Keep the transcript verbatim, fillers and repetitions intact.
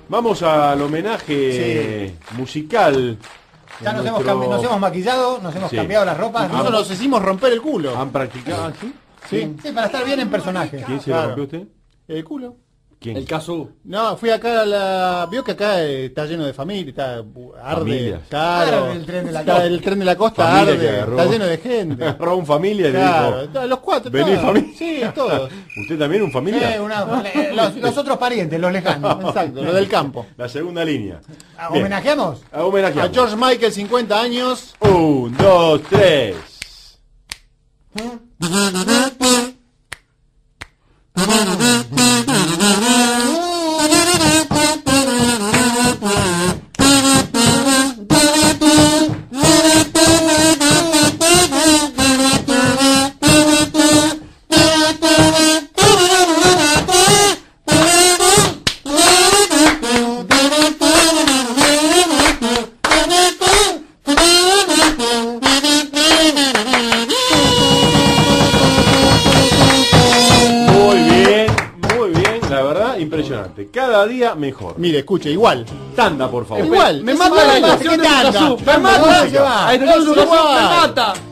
Vamos al homenaje sí. musical. Ya nos, nuestro... hemos nos hemos maquillado, nos hemos sí. cambiado las ropas. Nosotros nos hicimos romper el culo. ¿Han practicado? ¿Sí? Sí, sí, para estar bien en personaje. ¿Quién se claro. lo rompió usted? El culo. ¿Quién? El Casu. No, fui acá a la... Vio que acá está lleno de familia, está arde. Familias. Claro. El tren de la costa. El tren de la costa familia arde. Está lleno de gente. Agarró un familia y claro. le dijo... Los cuatro. ¿Vení familia? Sí, todos. ¿Usted también un familia? Eh, una, los, los otros parientes, los lejanos. Exacto, los del campo. La segunda línea. ¿Homenajeamos? A homenajeamos. A George Michael, cincuenta años. Un, dos, tres. Cada día mejor. Mire, escuche, igual. Tanda, por favor. Igual. Me mata la estación de Casu. Me mata. Me mata.